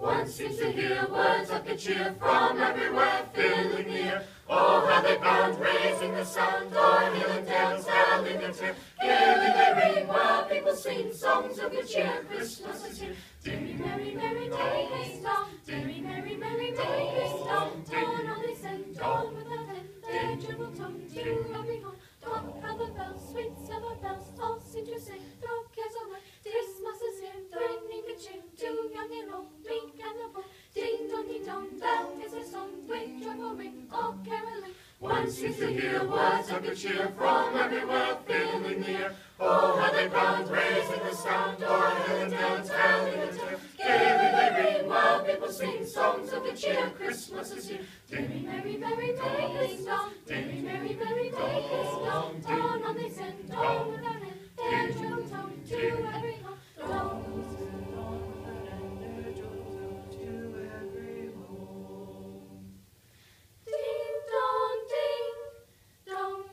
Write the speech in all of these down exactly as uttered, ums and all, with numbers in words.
One seems to hear words of good cheer from everywhere filling the air. Oh, how they bound, raising the sound, o'er hill and dale, telling their tale. Gaily they ring while people sing songs of good cheer. Christmas is here. Merry, merry, merry, merry, dong. Merry, merry, merry, merry, dong. Dawn on they send, dawn without end. Their jingle tongue to every home. Dong, how the bells, sweet silver bells, all seem to sing. Throw cares away. Christmas is here, bringing good cheer to young and old, meek and the bold. Ding dong, ding dong, that is a song. With joyful ring, all caroling. One seems to hear words of good cheer from everywhere filling the air. Oh, how they bound, raising the sound, o'er hill and dale, telling the tale. Gaily they ring while people sing songs of good cheer. Christmas is here. Merry, merry, merry, merry, dong. Merry, merry, merry, merry, dong. Dawn on they send, dawn without end. Their jingle tone to every home. Dawn without end, their jingle tone to every home. Ding dong, ding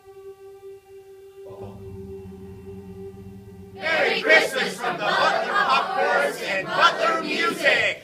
dong. Merry Christmas from the Butler Pop Chorus and Butler Music!